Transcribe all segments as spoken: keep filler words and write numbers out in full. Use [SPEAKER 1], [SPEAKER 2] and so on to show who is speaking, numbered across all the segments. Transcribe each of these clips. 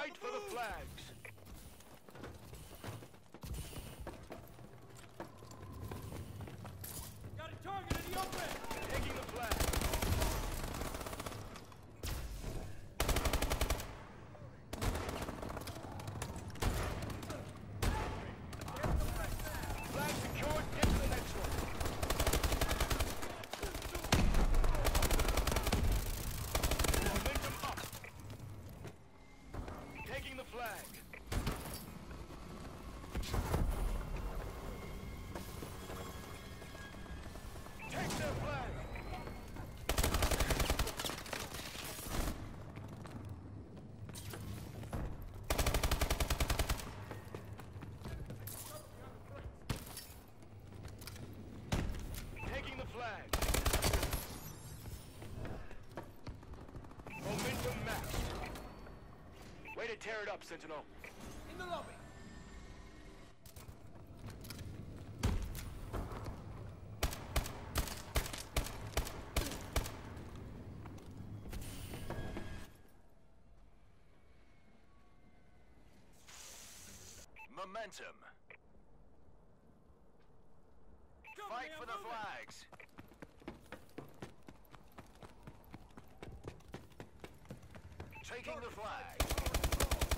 [SPEAKER 1] Fight for the flags.
[SPEAKER 2] Got a target in the open!
[SPEAKER 1] Taking the flag. Flag secured, get to the next one. Momentum up. Taking the flag. Take their flag. Taking the flag. Momentum maxed. Way to tear it up, Sentinel.
[SPEAKER 2] In the lobby!
[SPEAKER 1] Momentum.
[SPEAKER 2] Come
[SPEAKER 1] Fight
[SPEAKER 2] here,
[SPEAKER 1] for the
[SPEAKER 2] move it.
[SPEAKER 1] flags. Taking the flag.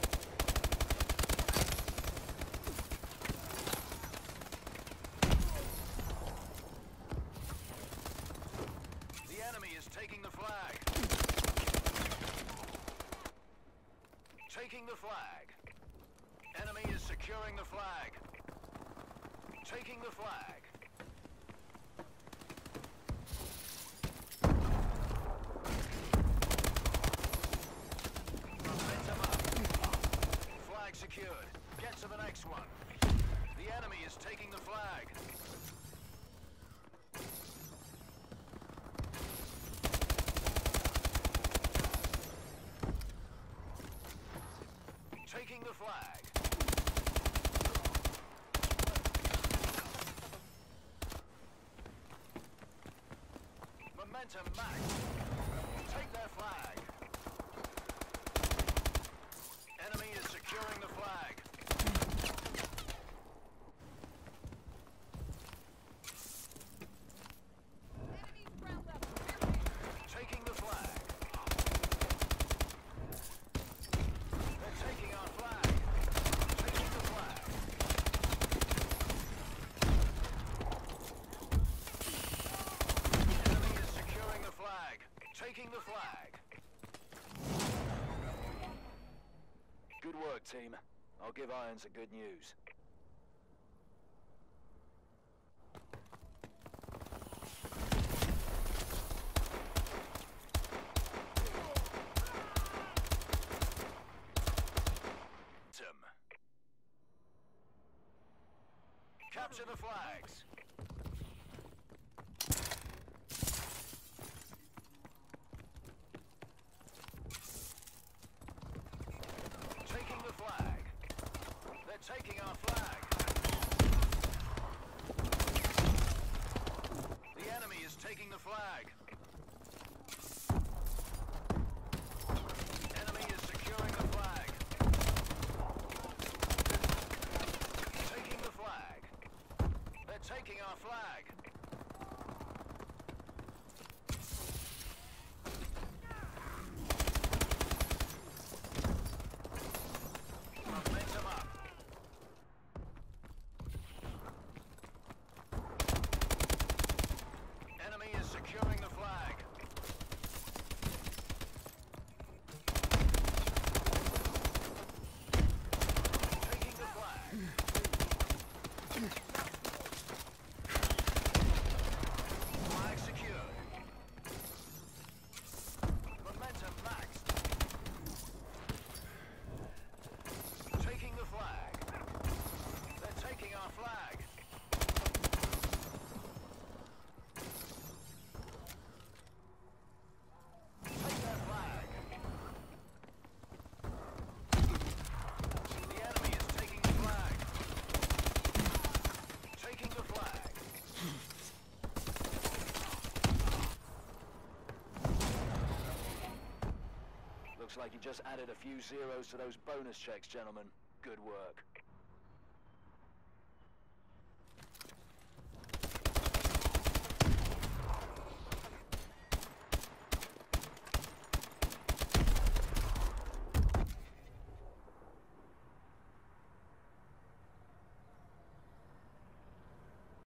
[SPEAKER 1] The enemy is taking the flag. Taking the flag. Enemy is securing the flag. Taking the flag. Momentum up. Flag secured. Get to the next one. The enemy is taking the flag. Taking the flag. Momentum max. Take their flag. Enemy is securing the flag.
[SPEAKER 3] Enemies ground level.
[SPEAKER 1] Taking the flag. They're taking our flag. Taking the flag. Enemy is securing the flag. Taking the flag. Good work, team. I'll give Irons the good news. Capture the flags. Taking the flag. They're taking our flag. The enemy is taking the flag. Enemy is securing the flag. Taking the flag. They're taking our flag. Momentum up. Enemy is securing the flag. Looks like you just added a few zeros to those bonus checks, gentlemen. Good work.